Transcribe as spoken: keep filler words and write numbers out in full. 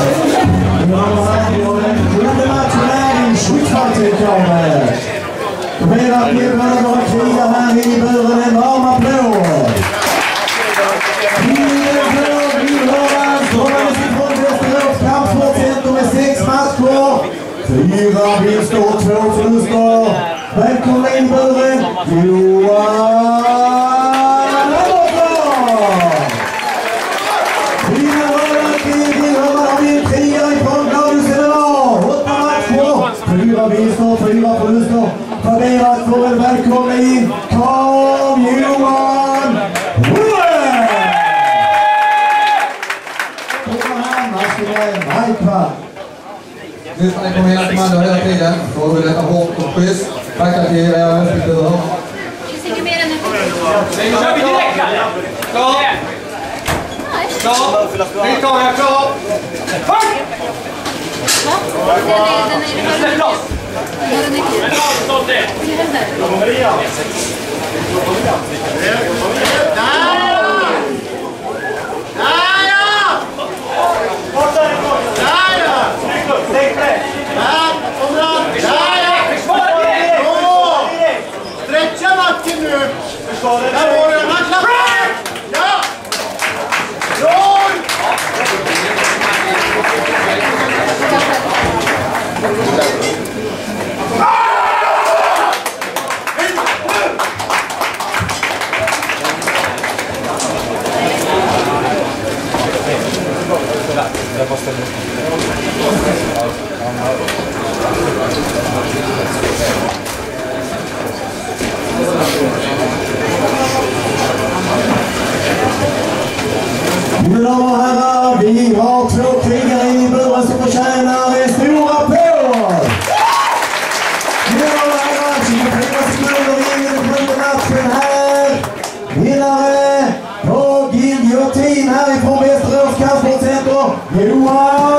Fyra vinster och två förluster. Välkomna in buren, Johan Andersson! Fyra röda till Johan har vi en trea ifrån Gladys Edelar. Åtta matcher, fyra vinster och fyra förluster. Fördelat för en välkomna in Carl Johan Ruhe! Kommer han, här ska det en majpa. Lyssna på mina kommando hela tiden. Får vi detta hårt och schysst. Tackar till era respektive. Finns inget mer än en Nu kör vi direkt här! Klar! Klar! Victoria, klar! Fuck! Va? Den är, den är, Släpp loss! den är kul. Stretcha nacken nu! Där var den! Han klappar! Ja! Roll! Mina damer och herrar, vi har två krigare i buren som förtjänar en stor applåd. Mina damer och herrar, tjugofyra sekunder in i den sjunde matchen här. Vinnare på giljotin härifrån Västerås Kampsportcenter, Johan